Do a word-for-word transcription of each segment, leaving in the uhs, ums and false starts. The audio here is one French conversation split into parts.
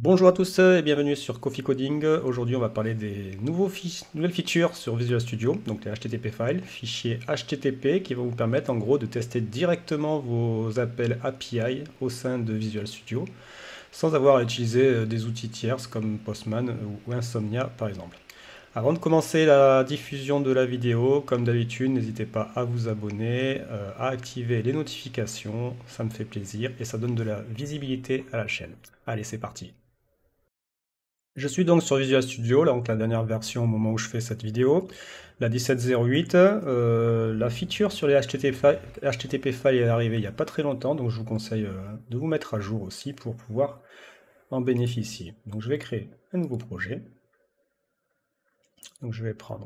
Bonjour à tous et bienvenue sur Coffee Coding. Aujourd'hui, on va parler des nouveaux fi- nouvelles features sur Visual Studio, donc les H T T P files, fichiers H T T P qui vont vous permettre en gros de tester directement vos appels A P I au sein de Visual Studio sans avoir à utiliser euh, des outils tierces comme Postman ou ou Insomnia par exemple. Avant de commencer la diffusion de la vidéo, comme d'habitude, n'hésitez pas à vous abonner, euh, à activer les notifications, ça me fait plaisir et ça donne de la visibilité à la chaîne. Allez, c'est parti. Je suis donc sur Visual Studio, là, donc la dernière version au moment où je fais cette vidéo, la dix-sept zéro huit. Euh, la feature sur les H T T P, fi- H T T P files est arrivée il n'y a pas très longtemps, donc je vous conseille euh, de vous mettre à jour aussi pour pouvoir en bénéficier. Donc je vais créer un nouveau projet. Donc je vais prendre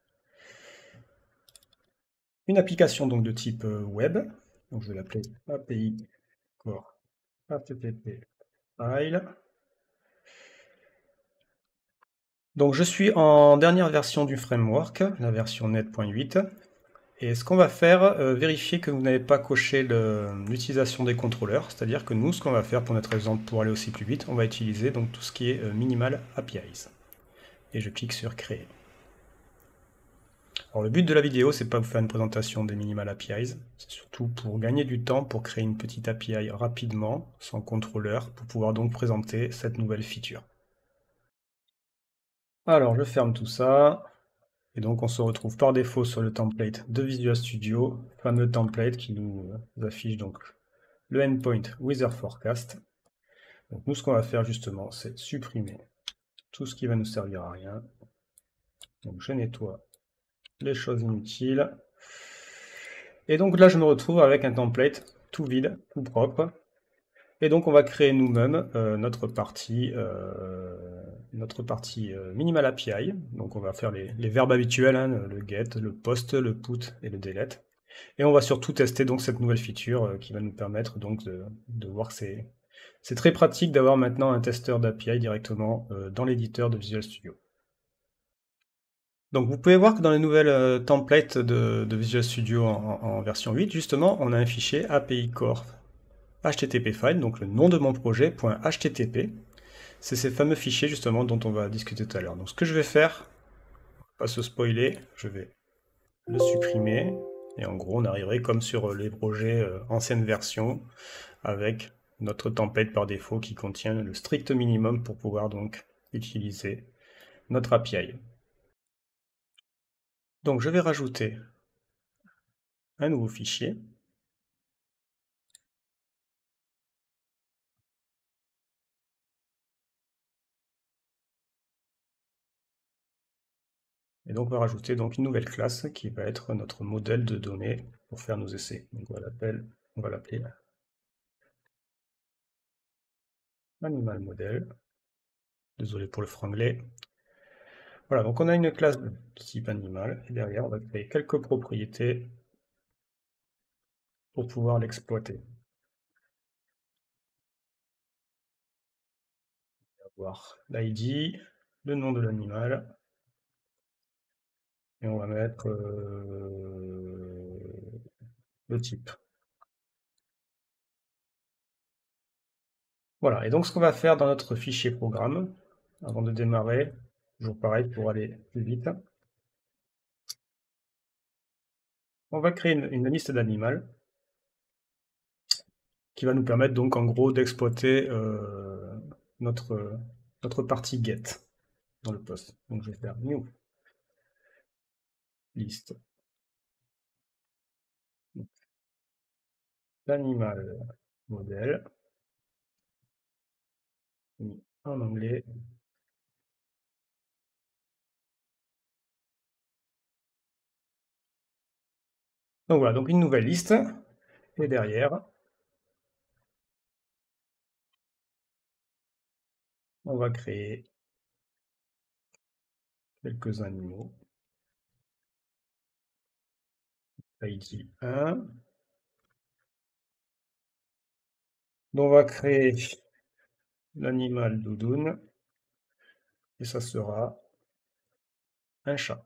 une application donc de type euh, web. Donc je vais l'appeler A P I Core H T T P File. Donc je suis en dernière version du framework, la version net point huit. Et ce qu'on va faire, euh, vérifier que vous n'avez pas coché le- l'utilisation des contrôleurs, c'est-à-dire que nous, ce qu'on va faire pour notre exemple, pour aller aussi plus vite, on va utiliser donc tout ce qui est euh, minimal A P Is. Et je clique sur créer. Alors le but de la vidéo, c'est pas vous faire une présentation des minimal A P Is, c'est surtout pour gagner du temps, pour créer une petite A P I rapidement, sans contrôleur, pour pouvoir donc présenter cette nouvelle feature. Alors je ferme tout ça. Et donc on se retrouve par défaut sur le template de Visual Studio, fameux template qui nous euh, affiche donc le endpoint Weather Forecast. Donc nous ce qu'on va faire justement c'est supprimer tout ce qui va nous servir à rien. Donc je nettoie les choses inutiles. Et donc là je me retrouve avec un template tout vide, tout propre. Et donc on va créer nous-mêmes euh, notre partie, euh, notre partie euh, minimal A P I. Donc on va faire les, les verbes habituels, hein, le get, le post, le put et le delete. Et on va surtout tester donc cette nouvelle feature euh, qui va nous permettre donc de, de voir que c'est c'est très pratique d'avoir maintenant un testeur d'A P I directement euh, dans l'éditeur de Visual Studio. Donc vous pouvez voir que dans les nouvelles euh, templates de, de Visual Studio en, en version huit, justement, on a un fichier A P I Core H T T P file, donc le nom de mon projet, .http. C'est ces fameux fichiers justement dont on va discuter tout à l'heure. Donc ce que je vais faire, pas se spoiler, je vais le supprimer. Et en gros, on arriverait comme sur les projets euh, ancienne version, avec notre template par défaut qui contient le strict minimum pour pouvoir donc utiliser notre A P I. Donc je vais rajouter un nouveau fichier. Et donc on va rajouter donc une nouvelle classe qui va être notre modèle de données pour faire nos essais. Donc on va l'appeler, on va l'appeler animal model. Désolé pour le franglais. Voilà, donc on a une classe de type animal et derrière on va créer quelques propriétés pour pouvoir l'exploiter. On va avoir l'I D, le nom de l'animal, et on va mettre euh, le type. Voilà, et donc ce qu'on va faire dans notre fichier programme, avant de démarrer, toujours pareil pour aller plus vite, on va créer une, une liste d'animaux qui va nous permettre donc en gros d'exploiter euh, notre, notre partie get dans le post. Donc je vais faire new liste d'animal modèle, mis en anglais. Donc voilà, donc une nouvelle liste, et derrière, on va créer quelques animaux. I D un. Donc on va créer l'animal doudoune, et ça sera un chat.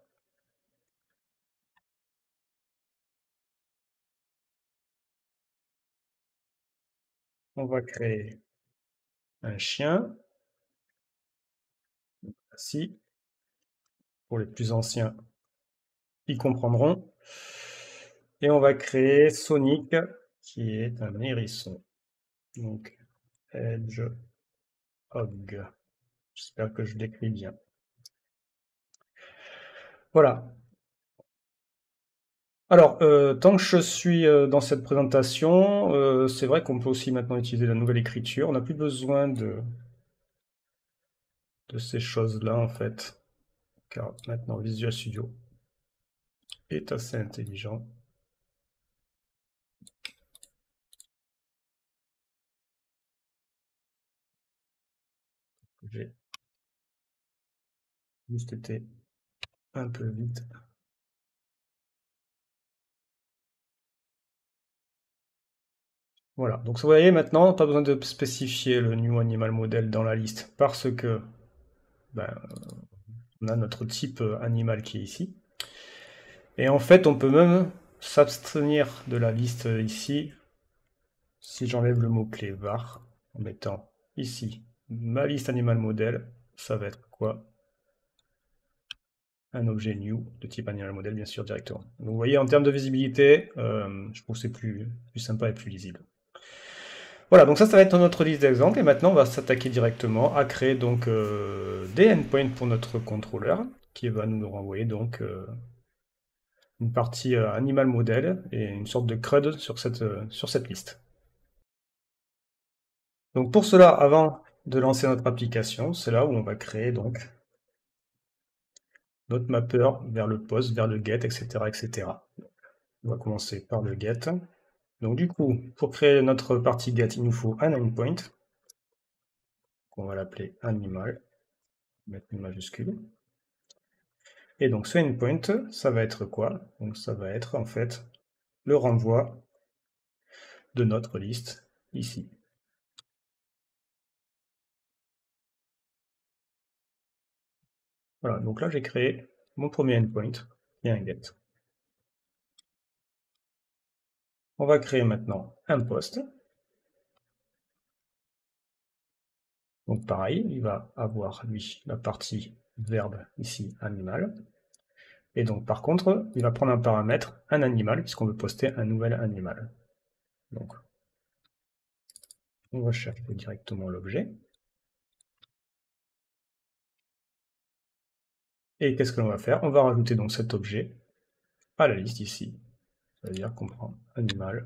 On va créer un chien, Si, pour les plus anciens, ils comprendront. Et on va créer Sonic, qui est un hérisson. Donc, Hedgehog. J'espère que je l'écris bien. Voilà. Alors, euh, tant que je suis euh, dans cette présentation, euh, c'est vrai qu'on peut aussi maintenant utiliser la nouvelle écriture. On n'a plus besoin de, de ces choses-là, en fait. Car maintenant, Visual Studio est assez intelligent. J'ai juste été un peu vite. Voilà, donc vous voyez maintenant, pas besoin de spécifier le New Animal Model dans la liste parce que ben, on a notre type animal qui est ici. Et en fait, on peut même s'abstenir de la liste ici si j'enlève le mot-clé var en mettant ici ma liste animal model. Ça va être quoi? Un objet new de type animal model, bien sûr, directement. Donc, vous voyez, en termes de visibilité, euh, je trouve que c'est plus, plus sympa et plus lisible. Voilà, donc ça, ça va être notre liste d'exemples. Et maintenant, on va s'attaquer directement à créer donc euh, des endpoints pour notre contrôleur, qui va nous renvoyer donc euh, une partie euh, animal model et une sorte de C R U D sur cette, euh, sur cette liste. Donc pour cela, avant de lancer notre application, c'est là où on va créer donc notre mapper vers le post, vers le get, et cetera, et cetera. On va commencer par le get. Donc du coup, pour créer notre partie get, il nous faut un endpoint. On va l'appeler animal, mettre une majuscule. Et donc ce endpoint, ça va être quoi? Donc ça va être en fait le renvoi de notre liste ici. Voilà, donc là j'ai créé mon premier endpoint, qui est un get. On va créer maintenant un post. Donc pareil, il va avoir lui la partie verbe ici animal. Et donc par contre, il va prendre un paramètre, un animal, puisqu'on veut poster un nouvel animal. Donc on va chercher directement l'objet. Et qu'est-ce que l'on va faire? On va rajouter donc cet objet à la liste ici. C'est-à-dire qu'on prend animal,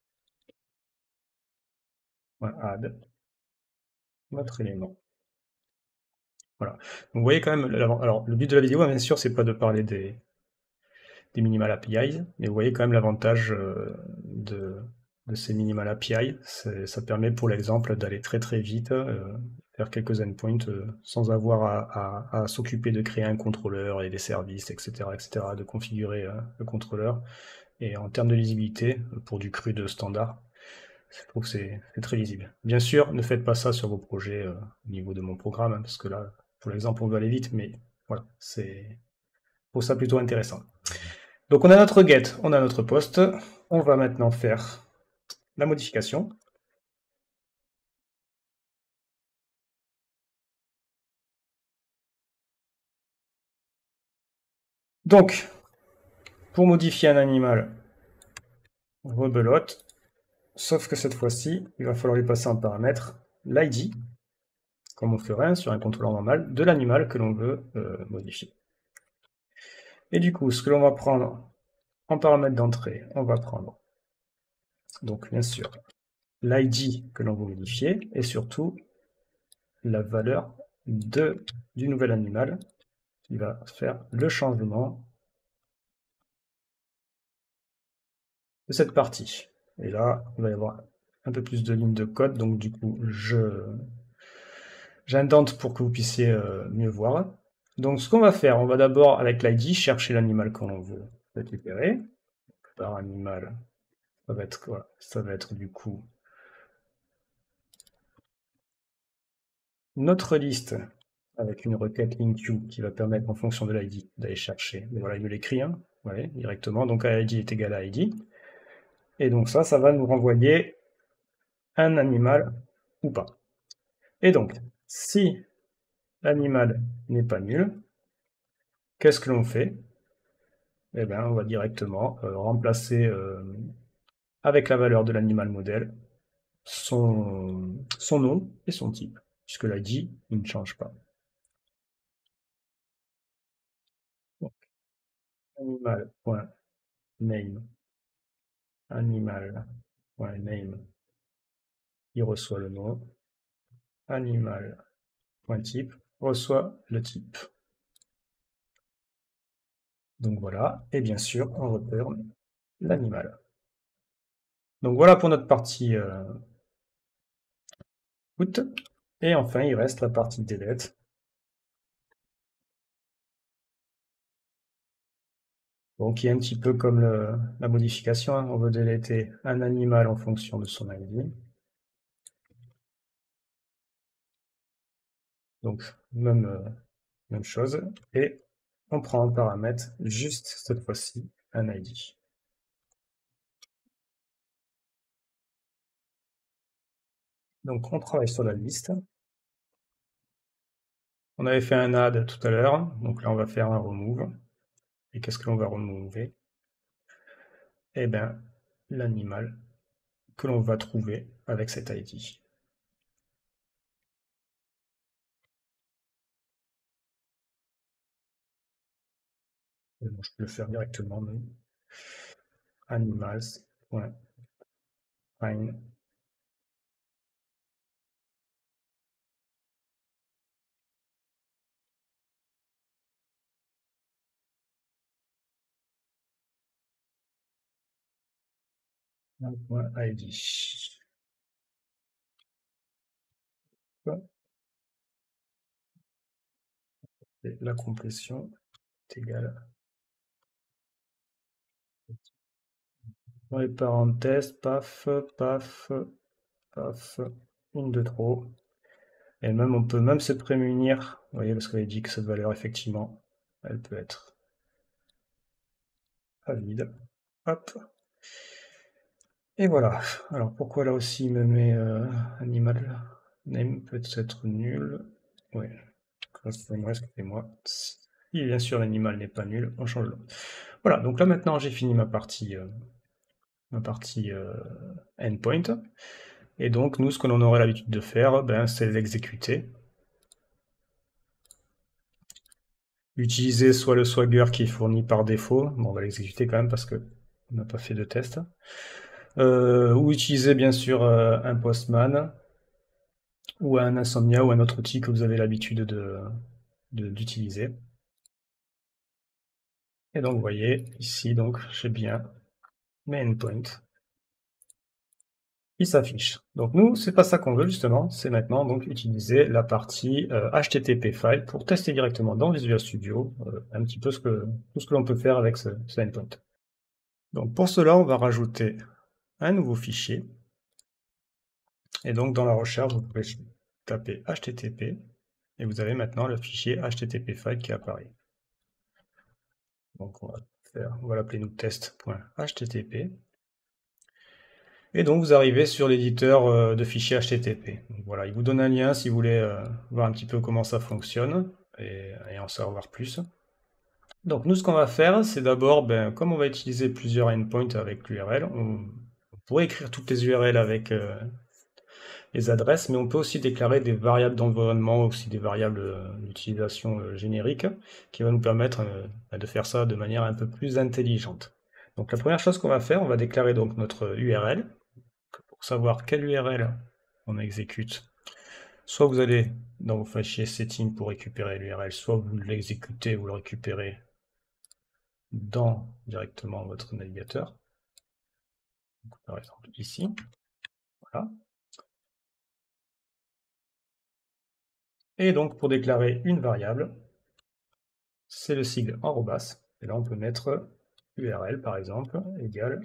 add, notre élément. Voilà. Donc vous voyez quand même, alors le but de la vidéo, bien sûr, c'est pas de parler des, des minimal A P Is, mais vous voyez quand même l'avantage de, de ces minimal A P I. Ça permet pour l'exemple d'aller très très vite, euh, faire quelques endpoints euh, sans avoir à, à, à s'occuper de créer un contrôleur et des services, et cetera, et cetera, de configurer euh, le contrôleur. Et en termes de lisibilité, pour du C R U D standard, je trouve que c'est très lisible. Bien sûr, ne faites pas ça sur vos projets euh, au niveau de mon programme, hein, parce que là, pour l'exemple, on veut aller vite, mais voilà, c'est pour ça plutôt intéressant. Donc on a notre get, on a notre post. On va maintenant faire la modification. Donc, pour modifier un animal, rebelote. Sauf que cette fois-ci, il va falloir lui passer un paramètre, l'I D, comme on ferait sur un contrôleur normal, de l'animal que l'on veut euh, modifier. Et du coup, ce que l'on va prendre en paramètre d'entrée, on va prendre, donc bien sûr, l'I D que l'on veut modifier, et surtout la valeur de, du nouvel animal qui va faire le changement de cette partie. Et là, il va y avoir un peu plus de lignes de code, donc du coup, je j'indente pour que vous puissiez euh, mieux voir. Donc ce qu'on va faire, on va d'abord, avec l'I D, chercher l'animal qu'on veut récupérer. Par animal, ça va être quoi? Ça va être du coup notre liste avec une requête InQ qui va permettre en fonction de l'I D d'aller chercher. Mais voilà, il me l'écrit, hein, ouais, directement. Donc I D est égal à I D. Et donc ça, ça va nous renvoyer un animal ou pas. Et donc, si l'animal n'est pas nul, qu'est-ce que l'on fait? Eh bien, on va directement euh, remplacer euh, avec la valeur de l'animal modèle son, son nom et son type, puisque l'I D il ne change pas. Donc, animal.name, animal.name, il reçoit le nom, animal.type reçoit le type. Donc voilà, et bien sûr, on return l'animal. Donc voilà pour notre partie euh, put. Et enfin, il reste la partie delete. Donc qui est un petit peu comme le, la modification, hein. On veut déléter un animal en fonction de son I D. Donc même, euh, même chose. Et on prend en paramètre juste cette fois-ci un I D. Donc on travaille sur la liste. On avait fait un add tout à l'heure, donc là on va faire un remove. Et qu'est-ce que l'on va remover? Eh bien, l'animal que l'on va trouver avec cet I D. Et bon, je peux le faire directement, mais animals.find .id. Et la complétion est égale. Dans les parenthèses, paf, paf, paf, une de trop. Et même, on peut même se prémunir, vous voyez, parce qu'elle dit que cette valeur, effectivement, elle peut être à vide. Hop. Et voilà. Alors, pourquoi là aussi, il me met euh, animal name peut être nul. Oui. Excusez-moi, excusez-moi. Si bien sûr l'animal n'est pas nul, on change l'autre. Voilà, donc là maintenant j'ai fini ma partie, euh, ma partie euh, endpoint. Et donc nous, ce que l'on aurait l'habitude de faire, ben, c'est l'exécuter. Utiliser soit le Swagger qui est fourni par défaut, bon, on va l'exécuter quand même parce qu'on n'a pas fait de test. Euh, ou utiliser bien sûr euh, un Postman, ou un Insomnia, ou un autre outil que vous avez l'habitude de, de, d'utiliser. Et donc vous voyez ici, donc j'ai bien mes endpoints qui s'affichent. Donc nous, c'est pas ça qu'on veut justement, c'est maintenant donc utiliser la partie euh, H T T P file pour tester directement dans Visual Studio euh, un petit peu ce que, tout ce que l'on peut faire avec ce, ce endpoint. Donc pour cela, on va rajouter un nouveau fichier. Et donc dans la recherche, vous pouvez taper H T T P et vous avez maintenant le fichier H T T P file qui apparaît. Donc on va faire, on va l'appeler nous test.http. Et donc vous arrivez sur l'éditeur de fichiers H T T P. Donc voilà, il vous donne un lien si vous voulez euh, voir un petit peu comment ça fonctionne et, et en savoir plus. Donc nous, ce qu'on va faire, c'est d'abord, ben, comme on va utiliser plusieurs endpoints avec l'U R L, on, on pourrait écrire toutes les U R L avec euh, les adresses, mais on peut aussi déclarer des variables d'environnement, aussi des variables euh, d'utilisation euh, générique, qui va nous permettre euh, de faire ça de manière un peu plus intelligente. Donc la première chose qu'on va faire, on va déclarer donc notre U R L. Pour savoir quelle U R L on exécute, soit vous allez dans vos fichiers settings pour récupérer l'U R L, soit vous l'exécutez, vous le récupérez dans directement votre navigateur. Donc, par exemple ici. Voilà. Et donc pour déclarer une variable, c'est le sigle arrobas. Et là on peut mettre U R L par exemple égale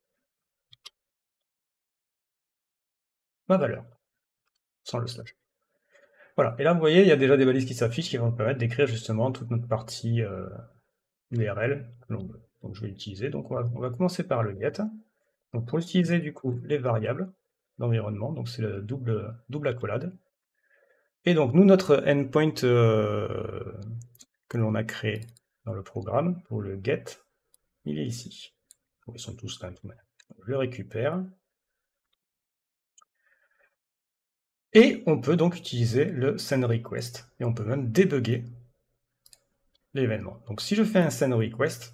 ma valeur, sans le slash. Voilà, et là vous voyez, il y a déjà des balises qui s'affichent qui vont nous permettre d'écrire justement toute notre partie euh, U R L que l'on veut. Donc je vais l'utiliser. Donc on va, on va commencer par le get. Donc pour utiliser du coup les variables d'environnement, donc c'est le double, double accolade. Et donc, nous, notre endpoint euh, que l'on a créé dans le programme pour le get, il est ici. Ils sont tous là. Je le récupère. Et on peut donc utiliser le send request. Et on peut même débugger l'événement. Donc si je fais un send request,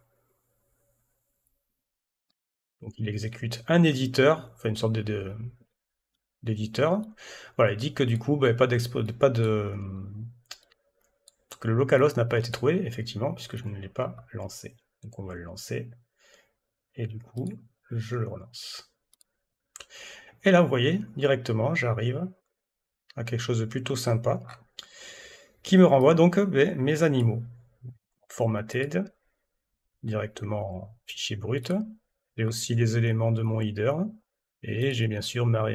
donc il exécute un éditeur, enfin une sorte de, d'éditeur. Voilà, il dit que du coup, bah, pas d'expo, pas de, que le localhost n'a pas été trouvé, effectivement, puisque je ne l'ai pas lancé. Donc on va le lancer. Et du coup, je le relance. Et là, vous voyez, directement, j'arrive à quelque chose de plutôt sympa, qui me renvoie donc ben, mes animaux. Formatted, directement en fichier brut. J'ai aussi les éléments de mon header. Et j'ai bien sûr ma,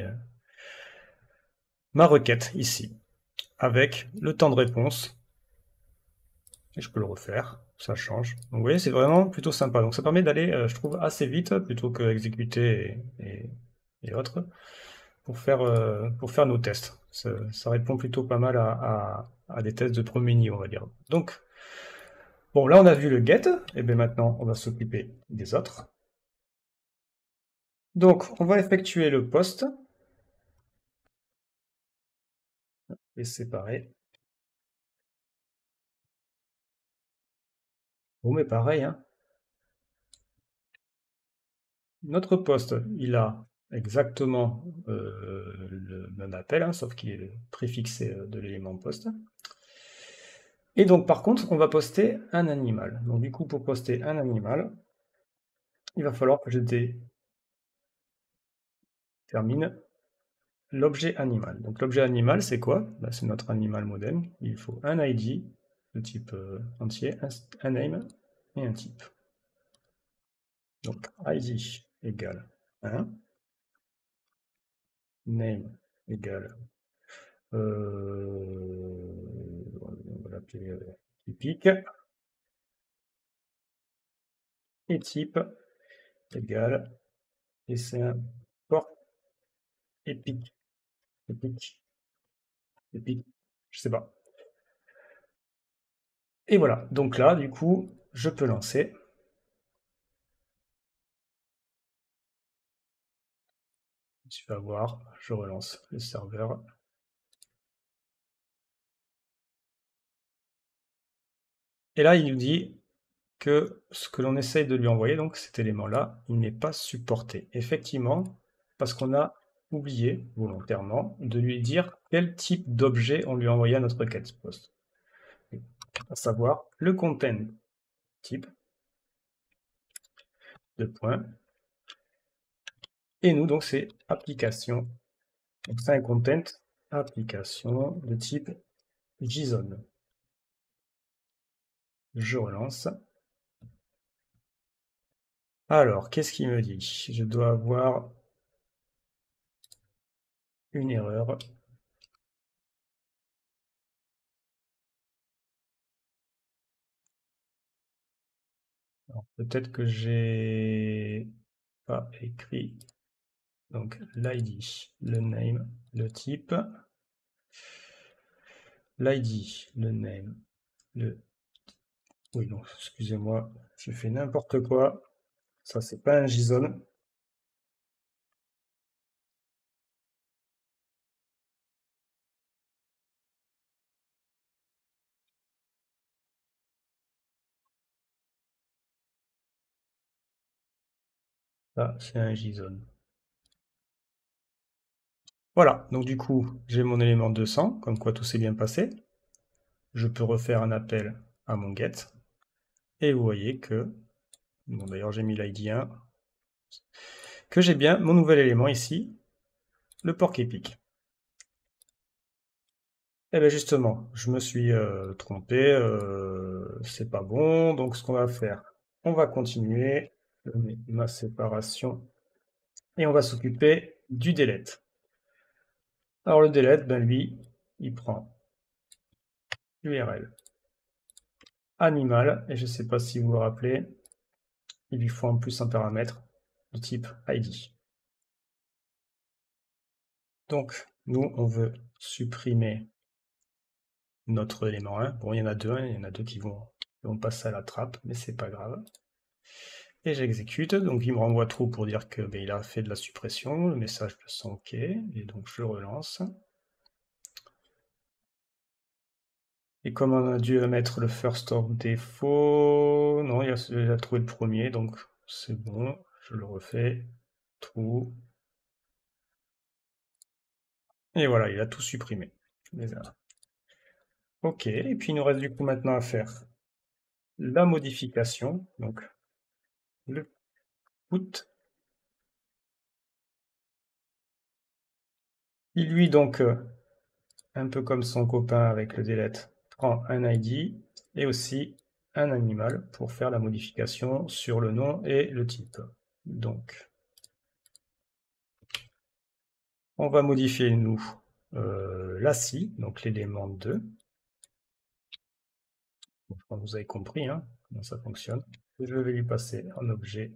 ma requête ici, avec le temps de réponse. Et je peux le refaire, ça change. Donc vous voyez, c'est vraiment plutôt sympa. Donc ça permet d'aller, euh, je trouve, assez vite, plutôt que exécuter et, et, et autres, pour faire, euh, pour faire nos tests. Ça, ça répond plutôt pas mal à, à, à des tests de premier niveau, on va dire. Donc, bon, là on a vu le get, et bien maintenant on va s'occuper des autres. Donc, on va effectuer le post, et séparer. Bon, mais pareil, hein. Notre poste, il a exactement euh, le même appel, hein, sauf qu'il est préfixé de l'élément poste. Et donc, par contre, on va poster un animal. Donc, du coup, pour poster un animal, il va falloir que je détermine l'objet animal. Donc, l'objet animal, c'est quoi? Ben, c'est notre animal modem. Il faut un I D de type euh, entier, un, un name et un type. Donc, I D égale un. Name égale, euh, on va l'appeler euh, typique, et type égale, et c'est un port épique, épique, épique, je sais pas. Et voilà, donc là, du coup, je peux lancer. Tu vas voir, je relance le serveur. Et là, il nous dit que ce que l'on essaye de lui envoyer, donc cet élément-là, il n'est pas supporté. Effectivement, parce qu'on a oublié volontairement de lui dire quel type d'objet on lui a envoyé à notre requête post. À savoir le content type, de points. Et nous, donc, c'est application. Donc, c'est un content application de type JSON. Je relance. Alors, qu'est-ce qu'il me dit? Je dois avoir une erreur. Peut-être que j'ai pas écrit donc l'I D, le name, le type, l'I D, le name, le... Oui, donc, excusez-moi, je fais n'importe quoi. Ça, c'est pas un JSON. Ça, c'est un JSON. Voilà, donc du coup, j'ai mon élément deux cents, comme quoi tout s'est bien passé. Je peux refaire un appel à mon get. Et vous voyez que, bon d'ailleurs j'ai mis l'I D un, que j'ai bien mon nouvel élément ici, le porc épic. Et bien justement, je me suis euh, trompé, euh, c'est pas bon, donc ce qu'on va faire, on va continuer, je mets ma séparation, et on va s'occuper du delete. Alors le delete, ben lui, il prend l'U R L animal, et je ne sais pas si vous vous rappelez, il lui faut en plus un paramètre de type I D. Donc, nous, on veut supprimer notre élément un. Bon, il y en a deux, hein, il y en a deux qui vont, qui vont passer à la trappe, mais c'est pas grave. Et j'exécute, donc il me renvoie true pour dire que ben, il a fait de la suppression, le message de son OK, et donc je relance. Et comme on a dû mettre le first or défaut, non, il a, il a trouvé le premier, donc c'est bon, je le refais, true. Et voilà, il a tout supprimé. Ok, et puis il nous reste du coup maintenant à faire la modification, donc le put. Il lui donc, euh, un peu comme son copain avec le delete, prend un I D et aussi un animal pour faire la modification sur le nom et le type. Donc, on va modifier nous euh, la scie, donc l'élément deux. Donc, vous avez compris hein, comment ça fonctionne. Je vais lui passer en objet.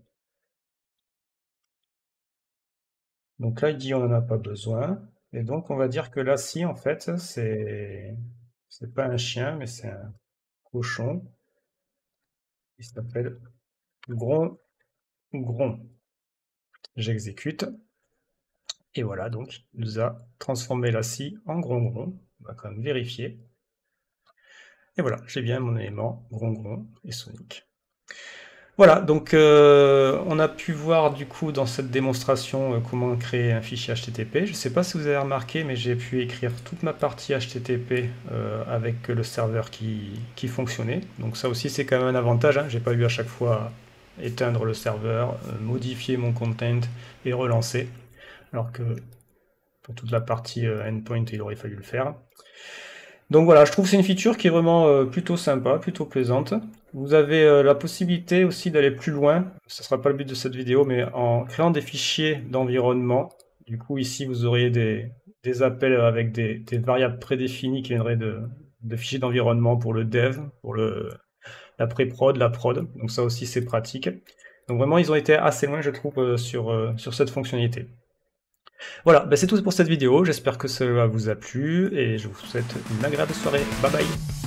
Donc là, il dit on n'en a pas besoin. Et donc, on va dire que la scie, en fait, c'est c'est pas un chien, mais c'est un cochon. Il s'appelle Gron Gron. J'exécute. Et voilà, donc, il nous a transformé la scie en Gron Gron. On va quand même vérifier. Et voilà, j'ai bien mon élément Gron Gron et Sonic. Voilà, donc euh, on a pu voir du coup dans cette démonstration euh, comment créer un fichier H T T P. Je ne sais pas si vous avez remarqué, mais j'ai pu écrire toute ma partie H T T P euh, avec le serveur qui, qui fonctionnait. Donc ça aussi c'est quand même un avantage, hein. J'ai pas eu à chaque fois éteindre le serveur, euh, modifier mon content et relancer. Alors que pour toute la partie euh, endpoint il aurait fallu le faire. Donc voilà, je trouve que c'est une feature qui est vraiment euh, plutôt sympa, plutôt plaisante. Vous avez euh, la possibilité aussi d'aller plus loin, ce ne sera pas le but de cette vidéo, mais en créant des fichiers d'environnement. Du coup, ici, vous auriez des, des appels avec des, des variables prédéfinies qui viendraient de, de fichiers d'environnement pour le dev, pour le, la pré-prod, la prod. Donc ça aussi, c'est pratique. Donc vraiment, ils ont été assez loin, je trouve, euh, sur, euh, sur cette fonctionnalité. Voilà, bah c'est tout pour cette vidéo, j'espère que cela vous a plu et je vous souhaite une agréable soirée. Bye bye.